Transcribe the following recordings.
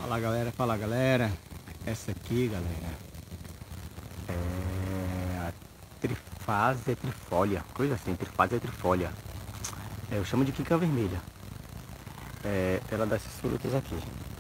Fala galera. Essa aqui, galera, é a trifásia trifólia, coisa assim, trifásia trifólia. Eu chamo de quicã vermelha. Ela dá essas frutas aqui.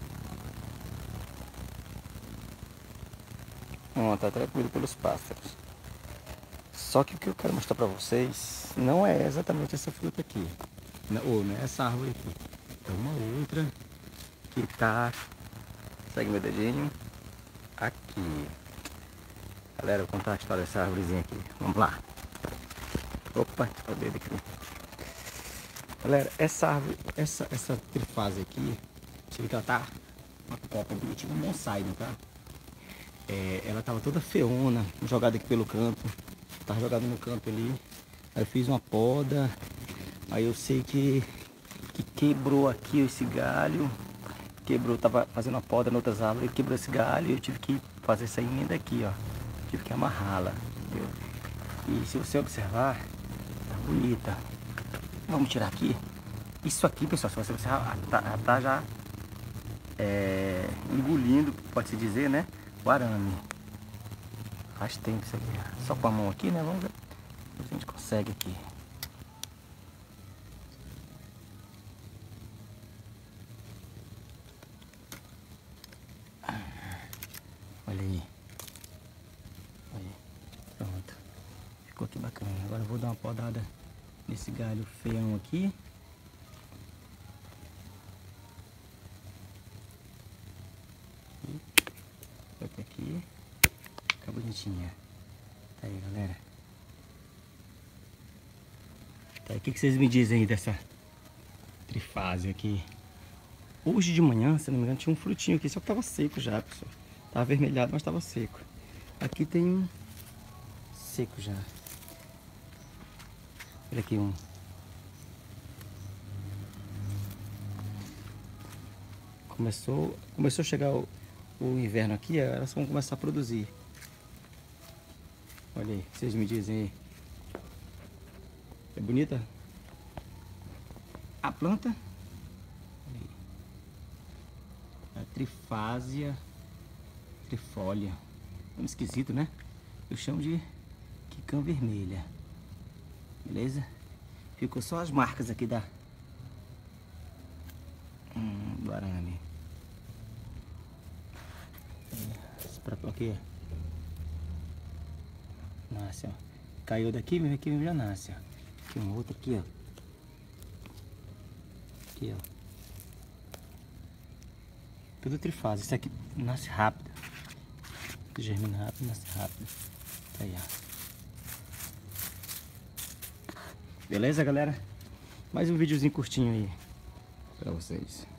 Ó, tá tranquilo pelos pássaros. Só que o que eu quero mostrar pra vocês não é exatamente essa fruta aqui. Não é essa árvore aqui. É uma outra que tá... Segue meu dedinho. Aqui. Galera, eu vou contar a história dessa árvorezinha aqui. Vamos lá. Opa, o dedo aqui. Galera, essa árvore, essa trifásia aqui, tive que ela tá uma copa bonitinha, um bonsai, não tá? Ela tava toda feona, jogada aqui pelo canto. Tava jogada no canto ali. Aí eu fiz uma poda. Aí eu sei que quebrou aqui esse galho. Quebrou, tava fazendo uma poda em outras árvores, quebrou esse galho e eu tive que fazer essa emenda aqui, ó. Tive que amarrá-la, entendeu? E se você observar, tá bonita. Vamos tirar aqui. Isso aqui, pessoal, se você observar, tá já engolindo, pode-se dizer, né? O arame. Faz tempo isso aqui. Só com a mão aqui, né? Vamos ver se a gente consegue aqui. Olha aí. Olha aí. Pronto. Ficou aqui bacana. Agora eu vou dar uma podada nesse galho feião aqui. Até aqui. Fica bonitinha. Tá aí, galera. Tá aí. O que vocês me dizem aí dessa trifásia aqui? Hoje de manhã, se não me engano, tinha um frutinho aqui, só que tava seco já, pessoal. Tava avermelhado, mas tava seco. Aqui tem um seco já. Olha aqui um. Começou a chegar o inverno aqui, elas vão começar a produzir. Olha aí, vocês me dizem aí. É bonita a planta? Olha aí. A trifásia trifólia. Nome esquisito, né? Eu chamo de quicã vermelha. Beleza? Ficou só as marcas aqui do arame. Pra aqui, nasce, ó. Caiu daqui, mesmo aqui mesmo já nasce, ó. Aqui uma outra aqui, ó. Aqui, ó. Tudo trifásia. Isso aqui nasce rápido. Germina rápido, nasce rápido. Tá aí, ó. Beleza, galera? Mais um videozinho curtinho aí pra vocês.